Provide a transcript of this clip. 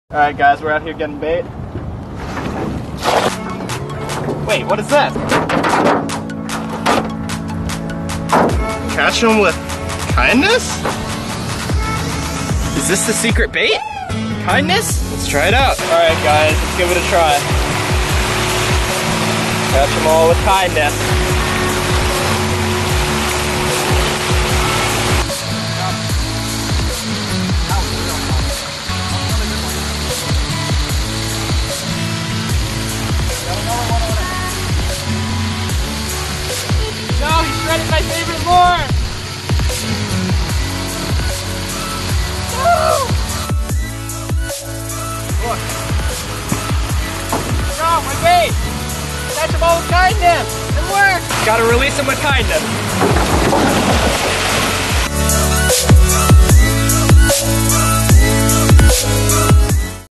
Alright guys, we're out here getting bait. Wait, what is that? Catch them with kindness? Is this the secret bait? Kindness? Let's try it out. Alright guys, let's give it a try. Catch them all with kindness. No, he shredded my favorite lure! Woo! Look. No, my bait! Catch them all with kindness! It worked! Gotta release them with kindness.